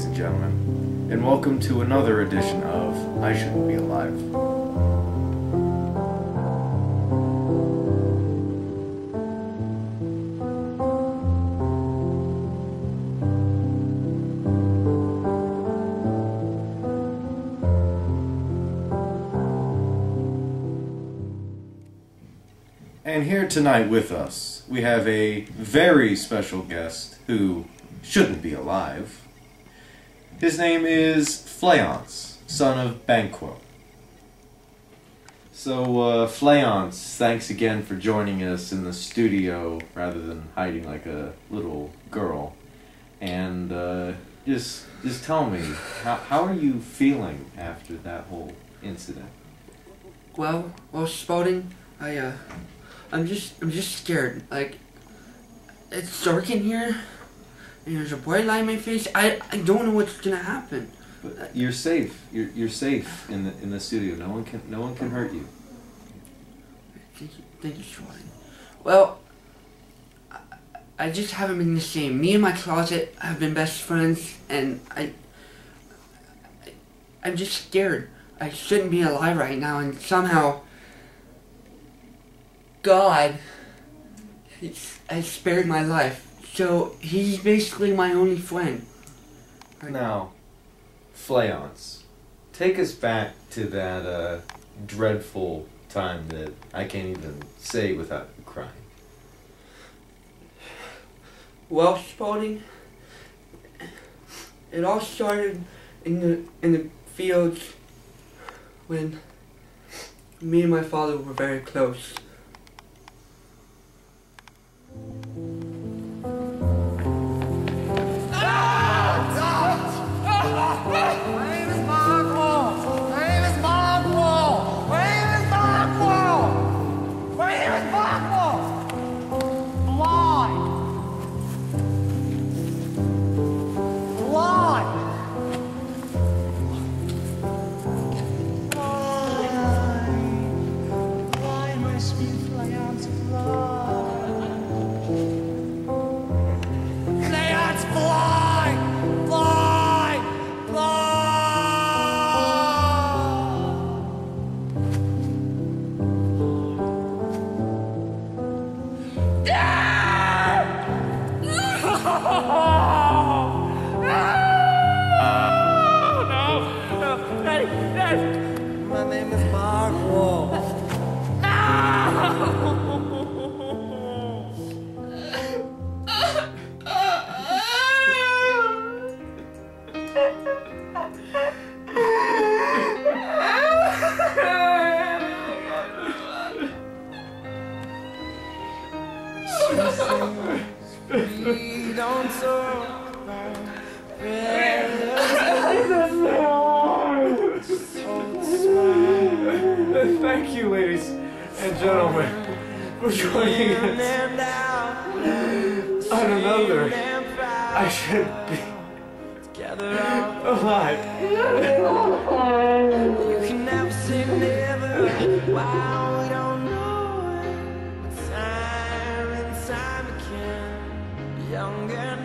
ladies and gentlemen, and welcome to another edition of I Shouldn't Be Alive. And here tonight with us, we have a very special guest who shouldn't be alive. His name is Fleance, son of Banquo. So, Fleance, thanks again for joining us in the studio rather than hiding like a little girl. And just tell me, how are you feeling after that whole incident? Well, Spalding, I'm just scared. Like, it's dark in here, and there's a bright light in my face. I don't know what's gonna happen. But you're safe. You're safe in the studio. No one can hurt you. Thank you, Spalding. Well, I just haven't been the same. Me and my closet have been best friends, and I'm just scared. I shouldn't be alive right now, and somehow God has spared my life. So he's basically my only friend. Now, Fleance, take us back to that dreadful time that I can't even say without crying. Well, Spalding, it all started in the fields when me and my father were very close. My name is Mark. We don't talk about Thank you, ladies and gentlemen, for joining us on another I Should Be Alive. You can never say never. Wow, we don't know it. Time and time again, younger.